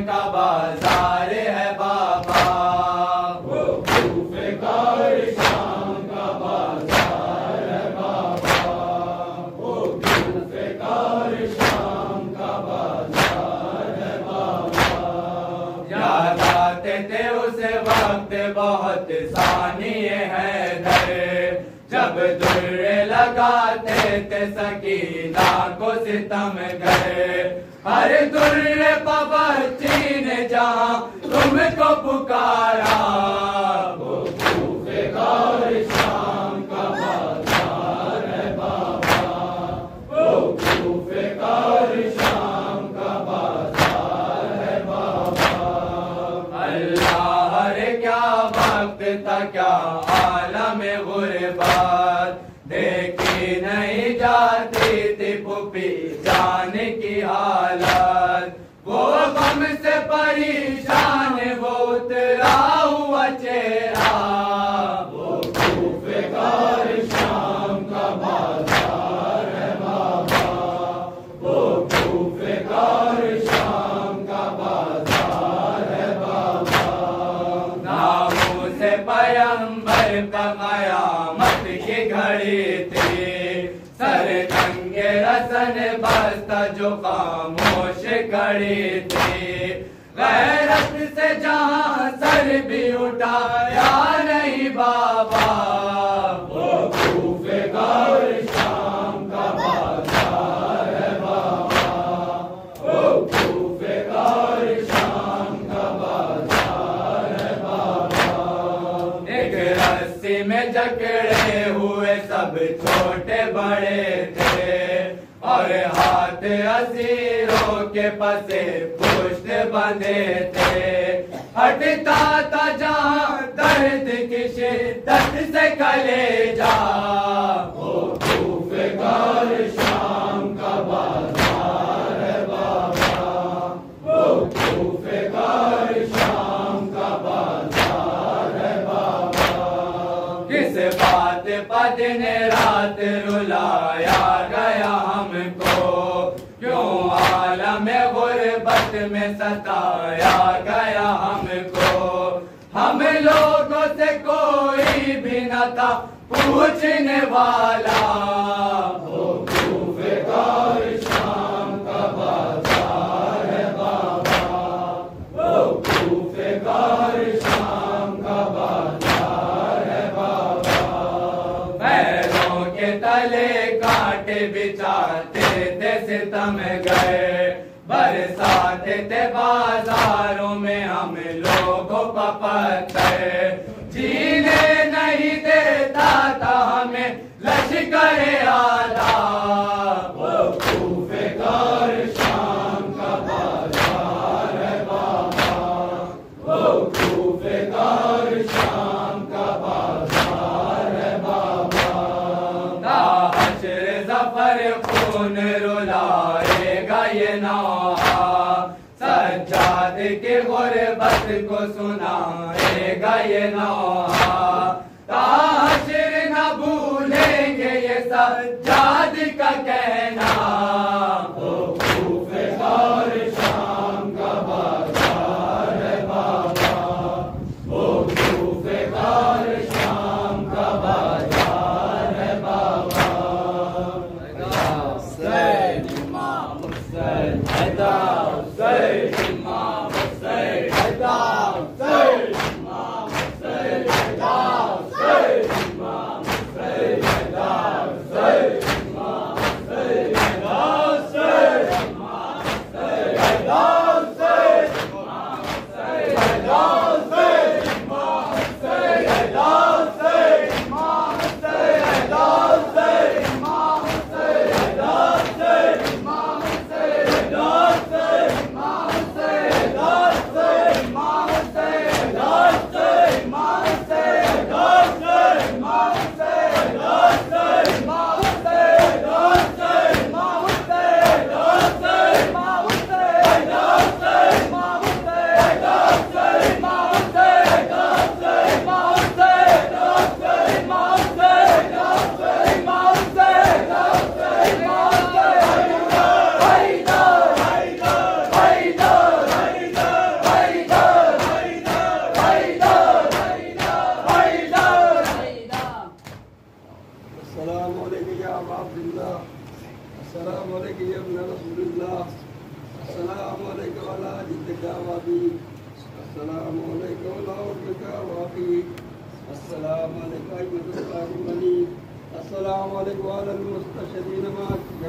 का बाजार है बाबा, वो कूफे का शाम का बाजार है बाबा, वो कूफे का शाम का बाजार है बाबा। याद आते थे उस वक्त बहुत सानिए हैदर, जब दुर्रे लगाते थे सकीना को सितम गए। हर दुर्रे बच्ची ने जहाँ तुमको पुकारा, वो कूफे का शाम का बाजार है बाबा, वो कूफे का शाम का बाजार है बाबा। अल्लाह रे क्या वक्त था, क्या आलम गुरबत, देखी नहीं जाती थी पुपी जान की हालत। वो गम से परेशान वो उतरा हुआ चेहरा, वो कूफे का शाम का बाजार है बाबा, वो कूफे का शाम का बाजार है बाबा। नामों से पैगंबर का कयामत की घड़ी थी, सर तंगे रसन बस्ता जो खामोश खड़ी थी। गैरत से जहाँ सर भी उठाया नहीं बाबा, वो कूफे का शाम का बाजार है बाबा, वो कूफे का शाम का बाजार है बाबा। एक रस्सी में जकड़े हुए सब छोटे बड़े थे, और हाथ असीरों के पसे पुष्ट बंधे थे। हटता था जहाँ दर्द की शिद्दत से कलेजा, वो कूफे का शाम का बाजार है बाबा, वो कूफे का शाम का बाजार है बाबा। किस बात पर दिन रात रुलाया गया हमको, क्यों आलम गुरबत में सताया गया हमको। हम लोगों से कोई भी न था पूछने वाला, वो कूफे का शाम का बाजार है बाबा, वो कूफे का शाम का बाजार है बाबा। पैरों के तले कांटे बिछाते थे सितम गए, बरसाते थे बाजारों में हम लोगों का पत्थर। जीने नहीं देता था हमें लश्कर आला, वो कूफे का शाम का बाजार है बाबा, वो कूफे का शाम का बाजार है बाबा। हश्र जफर खून रुलाएगा ये नौहा, सज्जाद के गुरबत को सुनाएगा ये नौहा। हश्र न भूलेंगे ये सज्जाद का कहना, वो कूफे का शाम का बाजार है बाबा, वो कूफे का शाम का बाजार है बाबा। हुसैन इमाम हुसैन हैदा, हुसैन इमाम हुसैन हैदा, हुसैन इमाम हुसैन हैदा, हुसैन इमाम हुसैन हैदा, हुसैन अब्दुल्लाह अस्सलामु अलैकुम या इब्न रसूलिल्लाह अस्सलामु अलैकुम अला जिद्दिका वाबी अस्सलामु अलैकुम अला उर्मिका वाबी अस्सलामु अलैकुम अय्युहल अस्सलामु अलैकुम अला मुस्तशरीन मा